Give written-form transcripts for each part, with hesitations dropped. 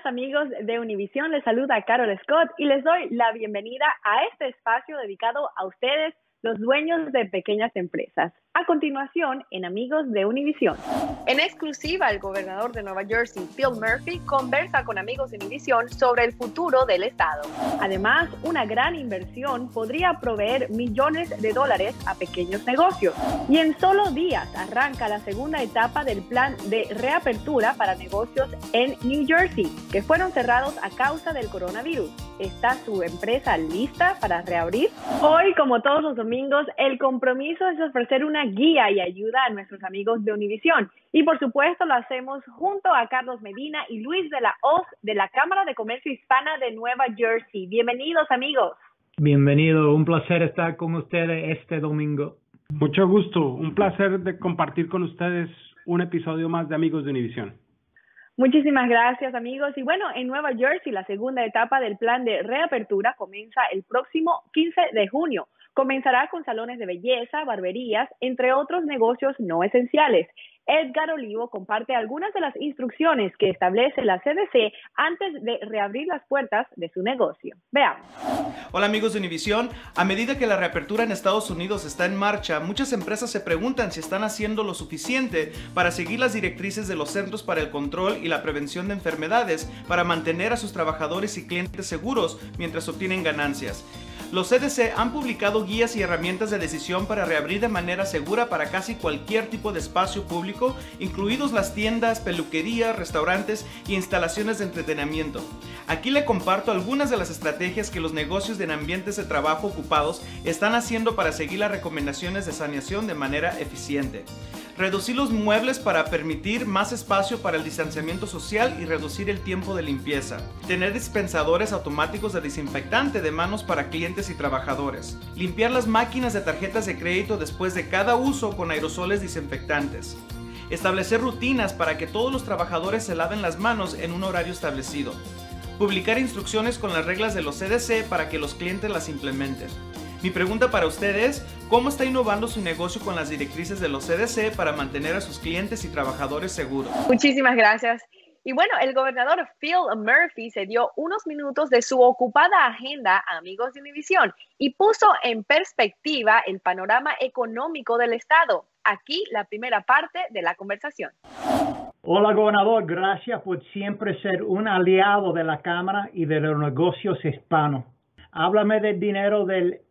amigos de Univisión, les saluda Carol Scott y les doy la bienvenida a este espacio dedicado a ustedes, los dueños de pequeñas empresas. A continuación, en Amigos de Univisión. En exclusiva, el gobernador de Nueva Jersey, Phil Murphy, conversa con amigos de Univisión sobre el futuro del estado. Además, una gran inversión podría proveer millones de dólares a pequeños negocios. Y en solo días arranca la segunda etapa del plan de reapertura para negocios en New Jersey, que fueron cerrados a causa del coronavirus. ¿Está su empresa lista para reabrir? Hoy, como todos los domingos, el compromiso es ofrecer una guía y ayuda a nuestros amigos de Univisión. Y por supuesto lo hacemos junto a Carlos Medina y Luis de la Hoz de la Cámara de Comercio Hispana de Nueva Jersey. Bienvenidos, amigos. Bienvenido, un placer estar con ustedes este domingo. Mucho gusto, un placer de compartir con ustedes un episodio más de Amigos de Univisión. Muchísimas gracias, amigos. Y bueno, en Nueva Jersey la segunda etapa del plan de reapertura comienza el próximo 15 de junio. Comenzará con salones de belleza, barberías, entre otros negocios no esenciales. Edgar Olivo comparte algunas de las instrucciones que establece la CDC antes de reabrir las puertas de su negocio. Veamos. Hola amigos de Univisión. A medida que la reapertura en Estados Unidos está en marcha, muchas empresas se preguntan si están haciendo lo suficiente para seguir las directrices de los Centros para el Control y la Prevención de Enfermedades para mantener a sus trabajadores y clientes seguros mientras obtienen ganancias. Los CDC han publicado guías y herramientas de decisión para reabrir de manera segura para casi cualquier tipo de espacio público, incluidos las tiendas, peluquerías, restaurantes y instalaciones de entretenimiento. Aquí le comparto algunas de las estrategias que los negocios en ambientes de trabajo ocupados están haciendo para seguir las recomendaciones de saneación de manera eficiente. Reducir los muebles para permitir más espacio para el distanciamiento social y reducir el tiempo de limpieza. Tener dispensadores automáticos de desinfectante de manos para clientes y trabajadores. Limpiar las máquinas de tarjetas de crédito después de cada uso con aerosoles desinfectantes. Establecer rutinas para que todos los trabajadores se laven las manos en un horario establecido. Publicar instrucciones con las reglas de los CDC para que los clientes las implementen. Mi pregunta para usted es, ¿cómo está innovando su negocio con las directrices de los CDC para mantener a sus clientes y trabajadores seguros? Muchísimas gracias. Y bueno, el gobernador Phil Murphy se dio unos minutos de su ocupada agenda a amigos de Univisión y puso en perspectiva el panorama económico del estado. Aquí la primera parte de la conversación. Hola, gobernador. Gracias por siempre ser un aliado de la Cámara y de los negocios hispanos. Háblame del dinero del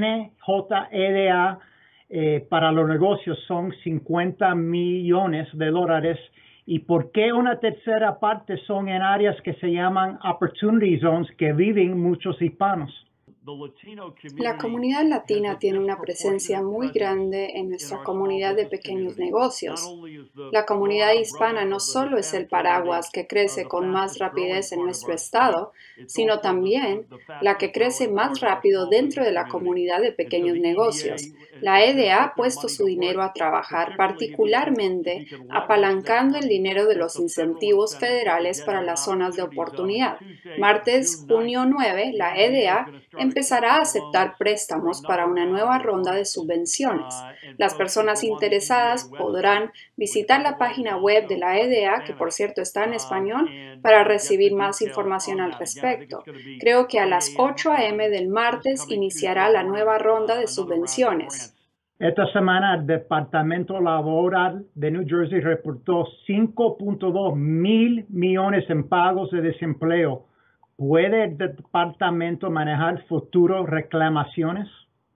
NJEDA para los negocios, son 50 millones de dólares. ¿Y por qué una tercera parte son en áreas que se llaman Opportunity Zones que viven muchos hispanos? La comunidad latina tiene una presencia muy grande en nuestra comunidad de pequeños negocios. La comunidad hispana no solo es el paraguas que crece con más rapidez en nuestro estado, sino también la que crece más rápido dentro de la comunidad de pequeños negocios. La EDA ha puesto su dinero a trabajar, particularmente apalancando el dinero de los incentivos federales para las zonas de oportunidad. Martes, junio 9, la EDA empezará a aceptar préstamos para una nueva ronda de subvenciones. Las personas interesadas podrán visitar la página web de la EDA, que por cierto está en español, para recibir más información al respecto. Creo que a las 8 a.m. del martes iniciará la nueva ronda de subvenciones. Esta semana el Departamento Laboral de New Jersey reportó 5.2 mil millones en pagos de desempleo. ¿Puede el departamento manejar futuras reclamaciones?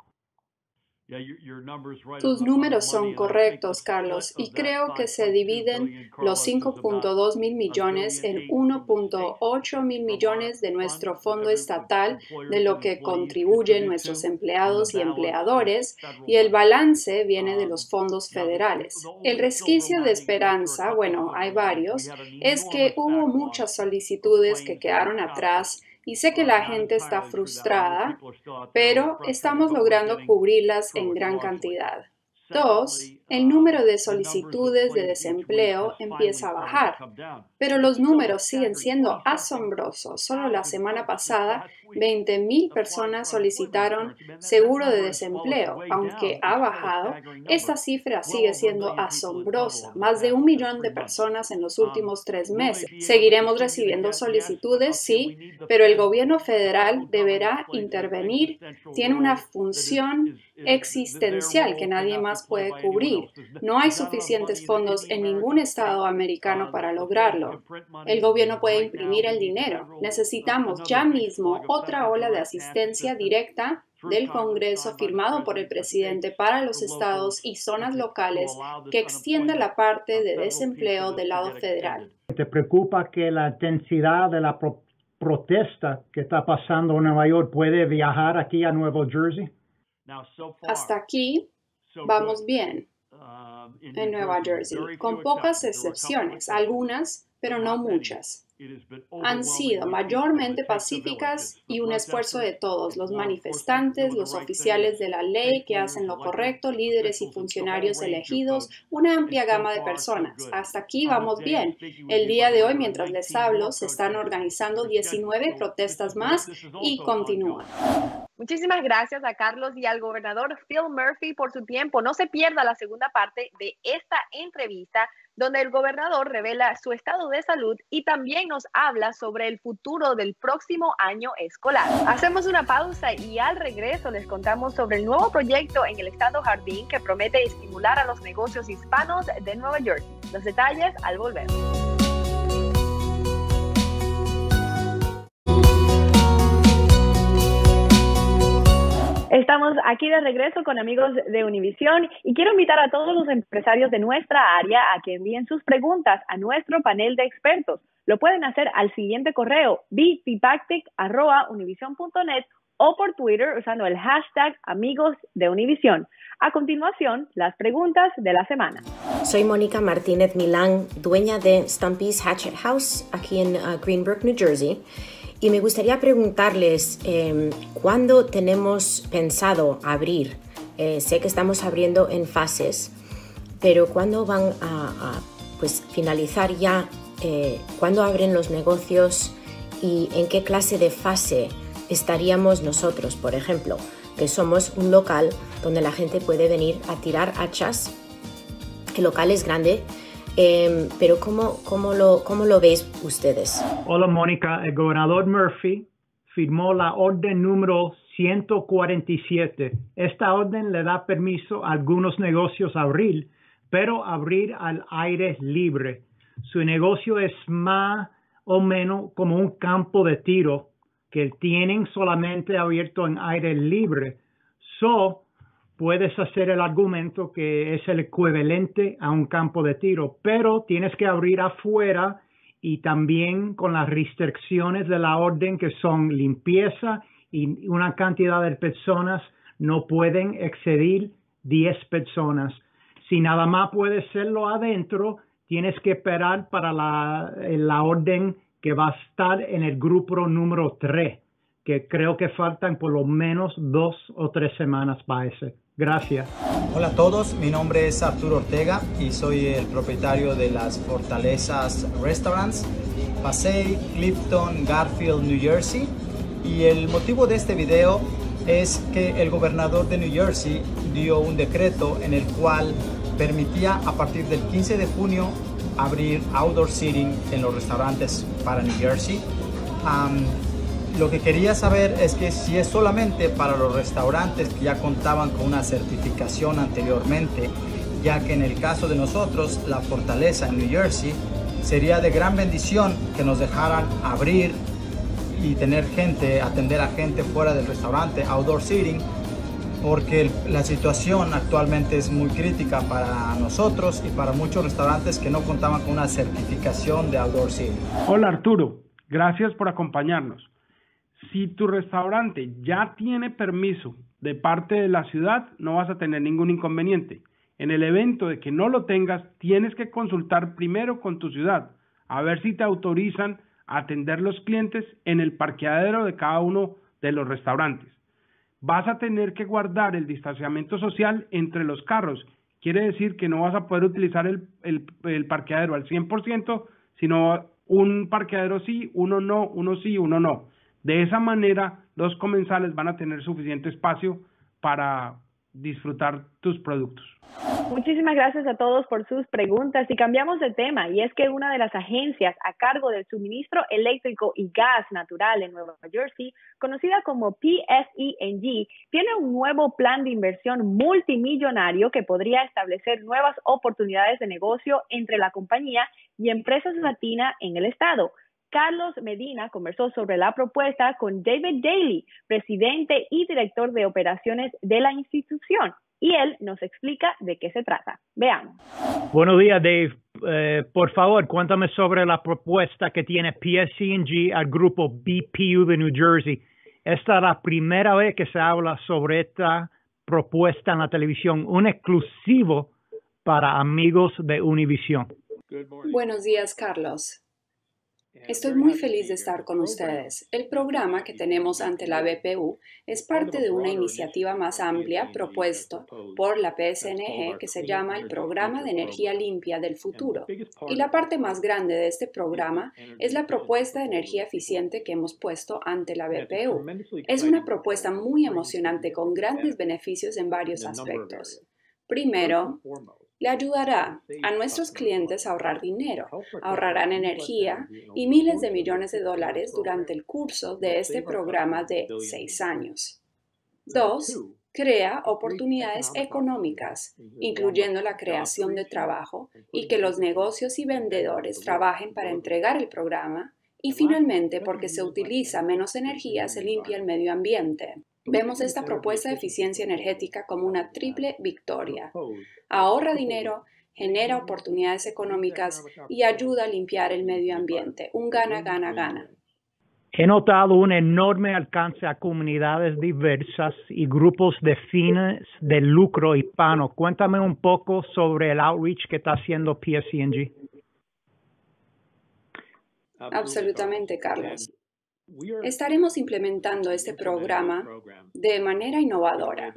Tus números son correctos, Carlos, y creo que se dividen los 5.2 mil millones en 1.8 mil millones de nuestro fondo estatal, de lo que contribuyen nuestros empleados y empleadores, y el balance viene de los fondos federales. El resquicio de esperanza, bueno, hay varios, es que hubo muchas solicitudes que quedaron atrás. Y sé que la gente está frustrada, pero estamos logrando cubrirlas en gran cantidad. 2. El número de solicitudes de desempleo empieza a bajar, pero los números siguen siendo asombrosos. Solo la semana pasada, 20,000 personas solicitaron seguro de desempleo. Aunque ha bajado, esta cifra sigue siendo asombrosa. Más de 1 millón de personas en los últimos 3 meses. Seguiremos recibiendo solicitudes, sí, pero el gobierno federal deberá intervenir. Tiene una función existencial que nadie más puede cubrir. No hay suficientes fondos en ningún estado americano para lograrlo. El gobierno puede imprimir el dinero. Necesitamos ya mismo otra ola de asistencia directa del Congreso firmado por el presidente para los estados y zonas locales que extienda la parte de desempleo del lado federal. ¿Te preocupa que la intensidad de la protesta que está pasando en Nueva York puede viajar aquí a Nueva Jersey? Hasta aquí vamos bien en Nueva Jersey, con pocas excepciones, algunas, pero no muchas. Han sido mayormente pacíficas y un esfuerzo de todos, los manifestantes, los oficiales de la ley que hacen lo correcto, líderes y funcionarios elegidos, una amplia gama de personas. Hasta aquí vamos bien. El día de hoy, mientras les hablo, se están organizando 19 protestas más y continúan. Muchísimas gracias a Carlos y al gobernador Phil Murphy por su tiempo. No se pierda la segunda parte de esta entrevista, donde el gobernador revela su estado de salud y también nos habla sobre el futuro del próximo año escolar. Hacemos una pausa y al regreso les contamos sobre el nuevo proyecto en el estado Jardín que promete estimular a los negocios hispanos de Nueva Jersey. Los detalles al volver. Estamos aquí de regreso con amigos de Univisión y quiero invitar a todos los empresarios de nuestra área a que envíen sus preguntas a nuestro panel de expertos. Lo pueden hacer al siguiente correo, bpipactic@univision.net o por Twitter usando el hashtag Amigos de Univisión. A continuación, las preguntas de la semana. Soy Mónica Martínez Milán, dueña de Stumpy's Hatchet House aquí en Greenbrook, New Jersey. Y me gustaría preguntarles, ¿cuándo tenemos pensado abrir? Sé que estamos abriendo en fases, pero ¿cuándo van a finalizar ya? ¿Cuándo abren los negocios? ¿Y en qué clase de fase estaríamos nosotros, por ejemplo? Que somos un local donde la gente puede venir a tirar hachas. El local es grande. Pero ¿cómo lo veis ustedes? Hola Mónica, el gobernador Murphy firmó la orden número 147. Esta orden le da permiso a algunos negocios a abrir, pero abrir al aire libre. Su negocio es más o menos como un campo de tiro que tienen solamente abierto en aire libre. Puedes hacer el argumento que es el equivalente a un campo de tiro, pero tienes que abrir afuera y también con las restricciones de la orden que son limpieza y una cantidad de personas no pueden exceder 10 personas. Si nada más puedes hacerlo adentro, tienes que esperar para la orden que va a estar en el grupo número 3, que creo que faltan por lo menos 2 o 3 semanas para ese. Gracias. Hola a todos, mi nombre es Arturo Ortega y soy el propietario de las Fortalezas Restaurants, Passaic, Clifton, Garfield, New Jersey. Y el motivo de este video es que el gobernador de New Jersey dio un decreto en el cual permitía a partir del 15 de junio abrir outdoor seating en los restaurantes para New Jersey. Lo que quería saber es que si es solamente para los restaurantes que ya contaban con una certificación anteriormente, ya que en el caso de nosotros, la Fortaleza en New Jersey, sería de gran bendición que nos dejaran abrir y atender a gente fuera del restaurante, outdoor seating, porque la situación actualmente es muy crítica para nosotros y para muchos restaurantes que no contaban con una certificación de outdoor seating. Hola Arturo, gracias por acompañarnos. Si tu restaurante ya tiene permiso de parte de la ciudad, no vas a tener ningún inconveniente. En el evento de que no lo tengas, tienes que consultar primero con tu ciudad, a ver si te autorizan a atender los clientes en el parqueadero de cada uno de los restaurantes. Vas a tener que guardar el distanciamiento social entre los carros. Quiere decir que no vas a poder utilizar el parqueadero al 100%, sino un parqueadero sí, uno no, uno sí, uno no. De esa manera, los comensales van a tener suficiente espacio para disfrutar tus productos. Muchísimas gracias a todos por sus preguntas y cambiamos de tema, y es que una de las agencias a cargo del suministro eléctrico y gas natural en Nueva Jersey, conocida como PSE&G, tiene un nuevo plan de inversión multimillonario que podría establecer nuevas oportunidades de negocio entre la compañía y empresas latinas en el estado. Carlos Medina conversó sobre la propuesta con David Daly, presidente y director de operaciones de la institución, y él nos explica de qué se trata. Veamos. Buenos días, Dave. Por favor, cuéntame sobre la propuesta que tiene PSE&G al grupo BPU de New Jersey. Esta es la primera vez que se habla sobre esta propuesta en la televisión, un exclusivo para amigos de Univision. Buenos días, Carlos. Estoy muy feliz de estar con ustedes. El programa que tenemos ante la BPU es parte de una iniciativa más amplia propuesto por la PSNG que se llama el Programa de Energía Limpia del Futuro. Y la parte más grande de este programa es la propuesta de energía eficiente que hemos puesto ante la BPU. Es una propuesta muy emocionante con grandes beneficios en varios aspectos. Primero, le ayudará a nuestros clientes a ahorrar dinero, ahorrarán energía y miles de millones de dólares durante el curso de este programa de 6 años. 2. Crea oportunidades económicas, incluyendo la creación de trabajo y que los negocios y vendedores trabajen para entregar el programa. Y finalmente, porque se utiliza menos energía, se limpia el medio ambiente. Vemos esta propuesta de eficiencia energética como una triple victoria. Ahorra dinero, genera oportunidades económicas y ayuda a limpiar el medio ambiente. Un gana, gana, gana. He notado un enorme alcance a comunidades diversas y grupos de fines de lucro hispano. Cuéntame un poco sobre el outreach que está haciendo PSE&G. Absolutamente, Carlos. Estaremos implementando este programa de manera innovadora.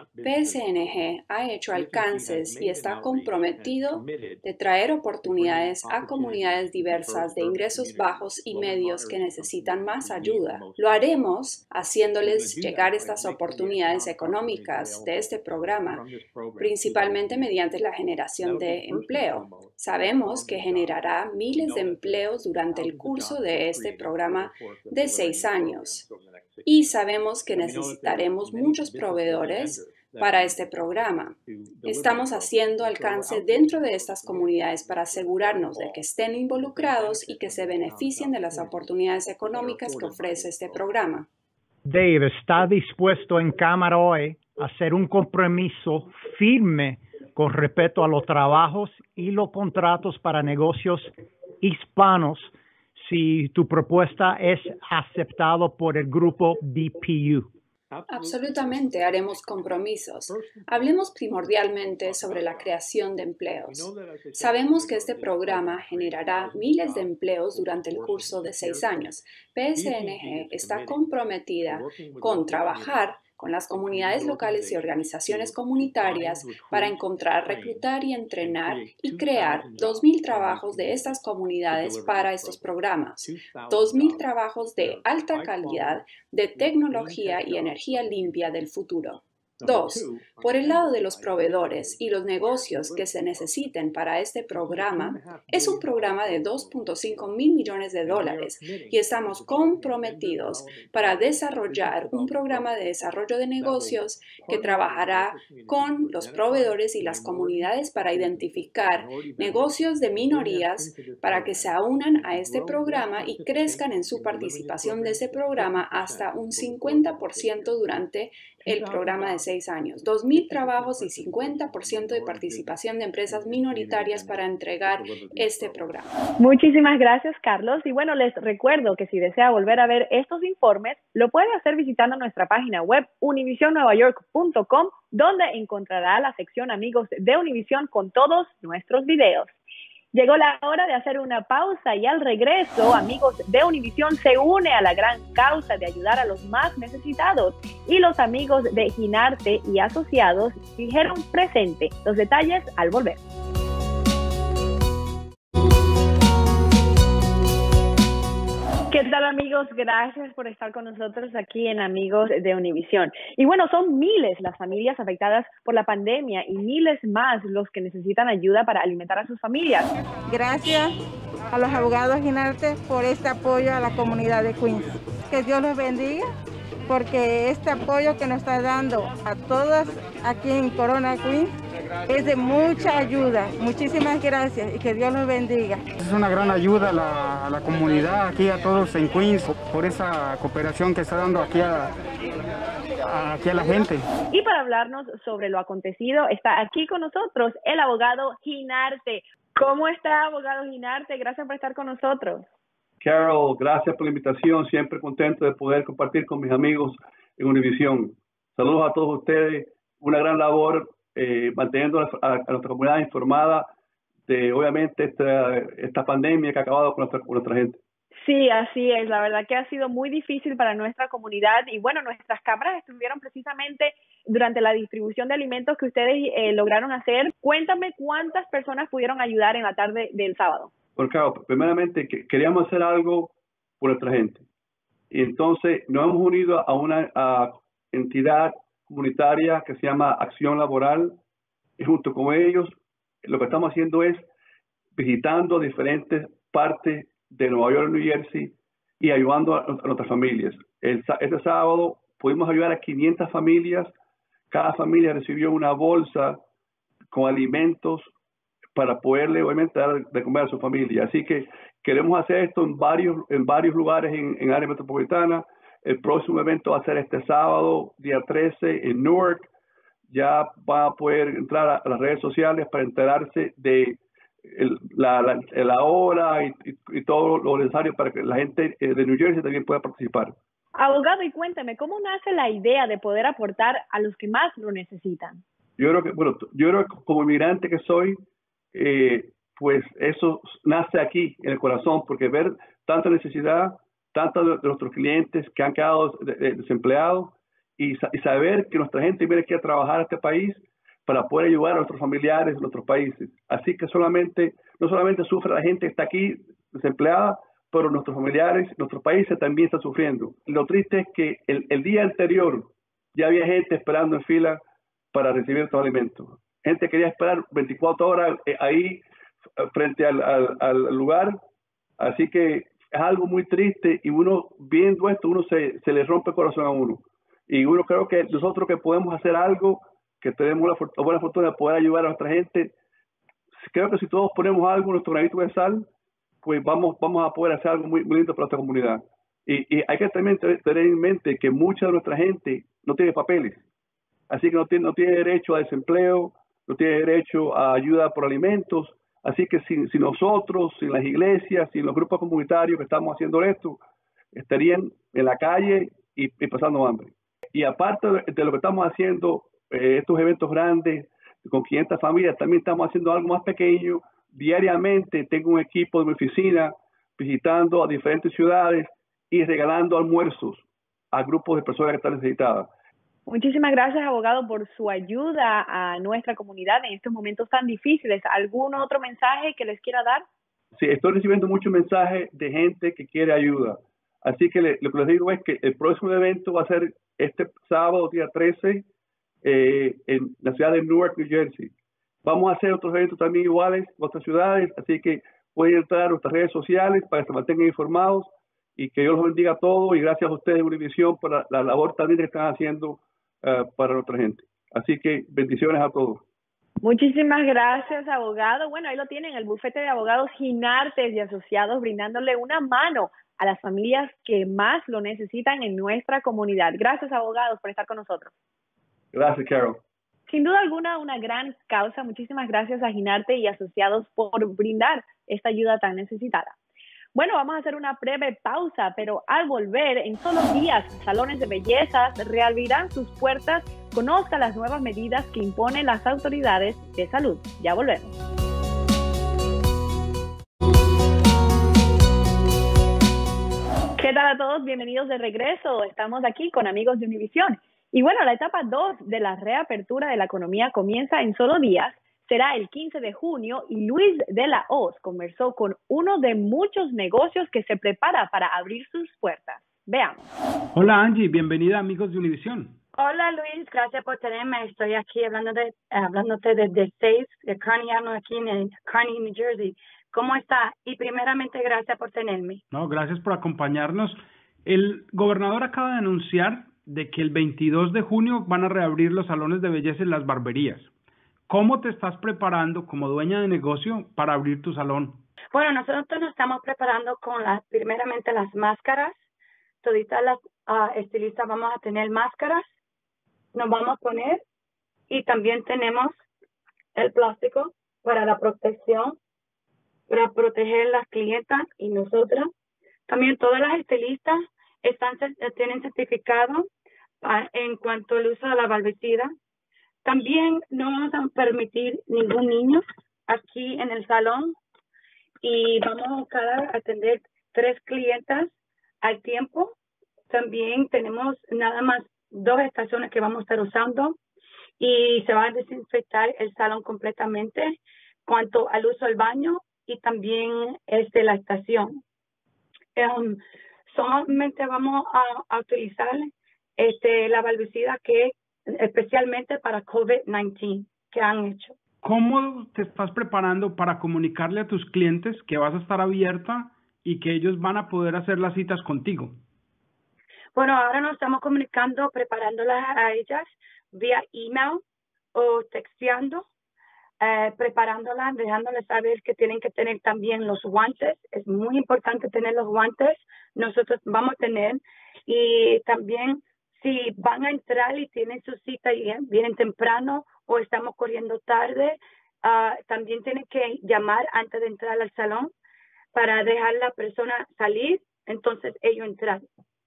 PSNG ha hecho alcances y está comprometido de traer oportunidades a comunidades diversas de ingresos bajos y medios que necesitan más ayuda. Lo haremos haciéndoles llegar estas oportunidades económicas de este programa, principalmente mediante la generación de empleo. Sabemos que generará miles de empleos durante el curso de este programa de 6 años. Y sabemos que necesitaremos muchos proveedores para este programa. Estamos haciendo alcance dentro de estas comunidades para asegurarnos de que estén involucrados y que se beneficien de las oportunidades económicas que ofrece este programa. Dave, ¿está dispuesto en cámara hoy a hacer un compromiso firme con respecto a los trabajos y los contratos para negocios hispanos si tu propuesta es aceptada por el grupo BPU? Absolutamente, haremos compromisos. Hablemos primordialmente sobre la creación de empleos. Sabemos que este programa generará miles de empleos durante el curso de 6 años. PSNG está comprometida con trabajar con las comunidades locales y organizaciones comunitarias para encontrar, reclutar y entrenar y crear 2,000 trabajos de estas comunidades para estos programas. 2,000 trabajos de alta calidad, de tecnología y energía limpia del futuro. 2. Por el lado de los proveedores y los negocios que se necesiten para este programa, es un programa de $2.5 mil millones y estamos comprometidos para desarrollar un programa de desarrollo de negocios que trabajará con los proveedores y las comunidades para identificar negocios de minorías para que se unan a este programa y crezcan en su participación de ese programa hasta un 50% durante el programa de 6 años. 2,000 trabajos y 50% de participación de empresas minoritarias para entregar este programa. Muchísimas gracias, Carlos. Y bueno, les recuerdo que si desea volver a ver estos informes, lo puede hacer visitando nuestra página web univisionnuevayork.com, donde encontrará la sección Amigos de Univision con todos nuestros videos. Llegó la hora de hacer una pausa y al regreso, Amigos de Univision se une a la gran causa de ayudar a los más necesitados y los amigos de Ginarte y Asociados dijeron presente. Los detalles al volver. ¿Qué tal, amigos? Gracias por estar con nosotros aquí en Amigos de Univisión. Y bueno, son miles las familias afectadas por la pandemia y miles más los que necesitan ayuda para alimentar a sus familias. Gracias a los abogados Ginarte por este apoyo a la comunidad de Queens. Que Dios los bendiga, porque este apoyo que nos está dando a todas aquí en Corona Queens es de mucha ayuda. Muchísimas gracias y que Dios los bendiga. Es una gran ayuda a la comunidad, aquí a todos en Queens, por esa cooperación que está dando aquí a la gente. Y para hablarnos sobre lo acontecido, está aquí con nosotros el abogado Ginarte. ¿Cómo está, abogado Ginarte? Gracias por estar con nosotros. Carol, gracias por la invitación. Siempre contento de poder compartir con mis amigos en Univisión. Saludos a todos ustedes. Una gran labor manteniendo a nuestra comunidad informada de, obviamente, esta pandemia que ha acabado con nuestra gente. Sí, así es. La verdad que ha sido muy difícil para nuestra comunidad y bueno, nuestras cámaras estuvieron precisamente durante la distribución de alimentos que ustedes lograron hacer. Cuéntame cuántas personas pudieron ayudar en la tarde del sábado. Bueno, claro, primeramente queríamos hacer algo por nuestra gente. Y entonces nos hemos unido a una entidad comunitaria que se llama Acción Laboral. Y junto con ellos, lo que estamos haciendo es visitando diferentes partes de Nueva York, New Jersey, y ayudando a nuestras familias. Este sábado pudimos ayudar a 500 familias. Cada familia recibió una bolsa con alimentos para poderle, obviamente, dar de comer a su familia. Así que queremos hacer esto en varios lugares en área metropolitana. El próximo evento va a ser este sábado, día 13, en Newark. Ya va a poder entrar a las redes sociales para enterarse de la hora y todo lo necesario para que la gente de New Jersey también pueda participar. Abogado, y cuéntame, ¿cómo nace la idea de poder aportar a los que más lo necesitan? Yo creo que como inmigrante que soy, pues eso nace aquí en el corazón, porque ver tanta necesidad, tantos de nuestros clientes que han quedado desempleados y saber que nuestra gente viene aquí a trabajar a este país para poder ayudar a nuestros familiares en nuestros países. Así que no solamente sufre la gente que está aquí desempleada, pero nuestros familiares, nuestros países también están sufriendo. Lo triste es que el día anterior ya había gente esperando en fila para recibir estos alimentos. Gente quería esperar 24 horas ahí frente al lugar. Así que es algo muy triste y uno viendo esto, uno se le rompe el corazón a uno. Y uno creo que nosotros que podemos hacer algo, que tenemos la buena fortuna de poder ayudar a nuestra gente, creo que si todos ponemos algo, nuestro granito de sal, pues vamos a poder hacer algo muy, muy lindo para nuestra comunidad. Y hay que también tener en mente que mucha de nuestra gente no tiene papeles. Así que no tiene derecho a desempleo, no tiene derecho a ayuda por alimentos. Así que sin nosotros, sin las iglesias, sin los grupos comunitarios que estamos haciendo esto, estarían en la calle y pasando hambre. Y aparte de lo que estamos haciendo, estos eventos grandes con 500 familias, también estamos haciendo algo más pequeño. Diariamente tengo un equipo de mi oficina visitando a diferentes ciudades y regalando almuerzos a grupos de personas que están necesitadas. Muchísimas gracias, abogado, por su ayuda a nuestra comunidad en estos momentos tan difíciles. ¿Algún otro mensaje que les quiera dar? Sí, estoy recibiendo muchos mensajes de gente que quiere ayuda. Así que lo que les digo es que el próximo evento va a ser este sábado, día 13, en la ciudad de Newark, New Jersey. Vamos a hacer otros eventos también iguales en otras ciudades, así que pueden entrar a nuestras redes sociales para que se mantengan informados y que Dios los bendiga a todos y gracias a ustedes, Univisión, por la labor también que están haciendo para nuestra gente. Así que bendiciones a todos. Muchísimas gracias, abogado. Bueno, ahí lo tienen, el bufete de abogados Ginarte y Asociados, brindándole una mano a las familias que más lo necesitan en nuestra comunidad. Gracias, abogados, por estar con nosotros. Gracias, Carol. Sin duda alguna, una gran causa. Muchísimas gracias a Ginarte y Asociados por brindar esta ayuda tan necesitada. Bueno, vamos a hacer una breve pausa, pero al volver, en solo días, salones de belleza reabrirán sus puertas. Conozca las nuevas medidas que imponen las autoridades de salud. Ya volvemos. ¿Qué tal a todos? Bienvenidos de regreso. Estamos aquí con Amigos de Univisión. Y bueno, la etapa 2 de la reapertura de la economía comienza en solo días. será el 15 de junio y Luis de la Hoz conversó con uno de muchos negocios que se prepara para abrir sus puertas. Veamos. Hola Angie, bienvenida a Amigos de Univisión. Hola Luis, gracias por tenerme. Estoy aquí hablándote desde States, de Kearney Avenue, aquí en Kearney, New Jersey. ¿Cómo está? Y primeramente, gracias por tenerme. No, gracias por acompañarnos. El gobernador acaba de anunciar de que el 22 de junio van a reabrir los salones de belleza y las barberías. ¿Cómo te estás preparando como dueña de negocio para abrir tu salón? Bueno, nosotros nos estamos preparando con primeramente las máscaras. Toditas las estilistas vamos a tener máscaras. Nos vamos a poner y también tenemos el plástico para la protección, para proteger las clientas y nosotras. También todas las estilistas tienen certificado en cuanto al uso de la barbicida. También no vamos a permitir ningún niño aquí en el salón y vamos a buscar a atender 3 clientas al tiempo. También tenemos nada más 2 estaciones que vamos a estar usando y se va a desinfectar el salón completamente cuanto al uso del baño y también la estación. Solamente vamos a utilizar la barbicida que especialmente para COVID-19 que han hecho. ¿Cómo te estás preparando para comunicarle a tus clientes que vas a estar abierta y que ellos van a poder hacer las citas contigo? Bueno, ahora nos estamos comunicando, preparándolas a ellas vía email o texteando, preparándolas, dejándoles saber que tienen que tener también los guantes. Es muy importante tener los guantes. Nosotros vamos a tener. Y también si van a entrar y tienen su cita y vienen temprano o estamos corriendo tarde, también tienen que llamar antes de entrar al salón para dejar a la persona salir, entonces ellos entrar.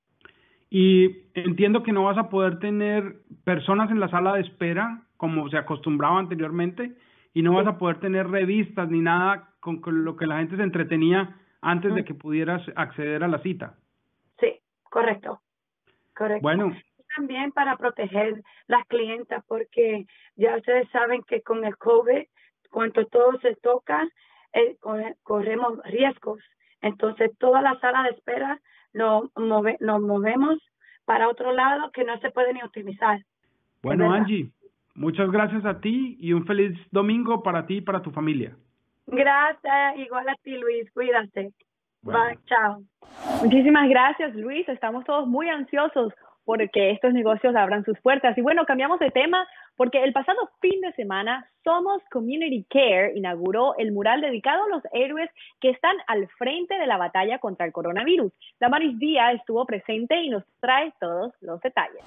Y entiendo que no vas a poder tener personas en la sala de espera como se acostumbraba anteriormente y no vas a poder tener revistas ni nada con lo que la gente se entretenía antes de que pudieras acceder a la cita. Sí, correcto. Bueno. También para proteger las clientas porque ya ustedes saben que con el COVID, cuando todo se toca, corremos riesgos. Entonces, toda la sala de espera nos movemos para otro lado que no se puede ni utilizar. Bueno, Angie, muchas gracias a ti y un feliz domingo para ti y para tu familia. Gracias, igual a ti, Luis. Cuídate. Bueno. Bye, chao. Muchísimas gracias, Luis. Estamos todos muy ansiosos porque estos negocios abran sus puertas. Y bueno, cambiamos de tema porque el pasado fin de semana Somos Community Care inauguró el mural dedicado a los héroes que están al frente de la batalla contra el coronavirus. Damaris Díaz estuvo presente y nos trae todos los detalles.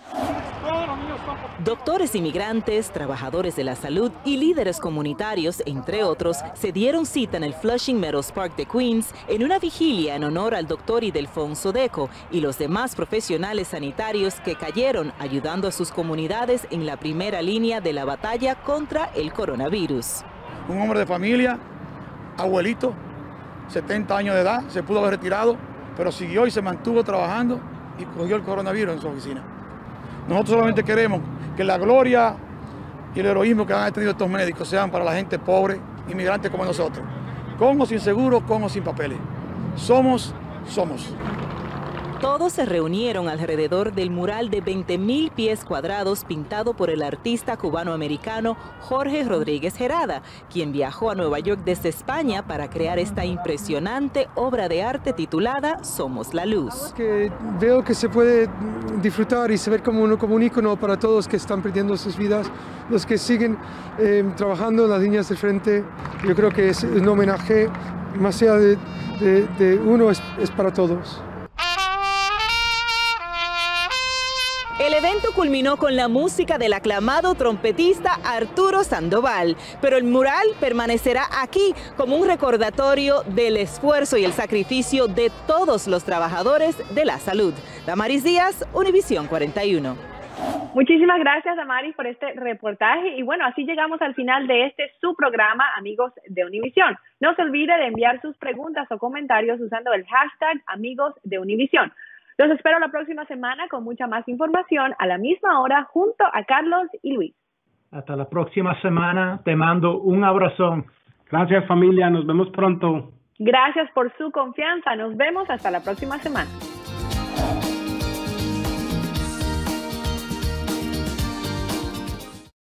Doctores inmigrantes, trabajadores de la salud y líderes comunitarios, entre otros, se dieron cita en el Flushing Meadows Park de Queens en una vigilia en honor al doctor Ildefonso Deco y los demás profesionales sanitarios que cayeron ayudando a sus comunidades en la primera línea de la batalla contra el coronavirus. Un hombre de familia, abuelito, 70 años de edad, se pudo haber retirado, pero siguió y se mantuvo trabajando y cogió el coronavirus en su oficina. Nosotros solamente queremos que la gloria y el heroísmo que han tenido estos médicos sean para la gente pobre, inmigrantes como nosotros, con o sin seguro, con o sin papeles. Somos. Todos se reunieron alrededor del mural de 20,000 pies cuadrados pintado por el artista cubano-americano Jorge Rodríguez Gerada, quien viajó a Nueva York desde España para crear esta impresionante obra de arte titulada Somos la Luz. Que veo que se puede disfrutar y se ve como un ícono para todos que están perdiendo sus vidas, los que siguen trabajando en las líneas del frente. Yo creo que es un homenaje, más allá de uno, es para todos. El evento culminó con la música del aclamado trompetista Arturo Sandoval, pero el mural permanecerá aquí como un recordatorio del esfuerzo y el sacrificio de todos los trabajadores de la salud. Damaris Díaz, Univisión 41. Muchísimas gracias, Damaris, por este reportaje. Y bueno, así llegamos al final de su programa, amigos de Univisión. No se olvide de enviar sus preguntas o comentarios usando el hashtag Amigos de Univisión. Los espero la próxima semana con mucha más información a la misma hora junto a Carlos y Luis. Hasta la próxima semana. Te mando un abrazo. Gracias, familia. Nos vemos pronto. Gracias por su confianza. Nos vemos hasta la próxima semana.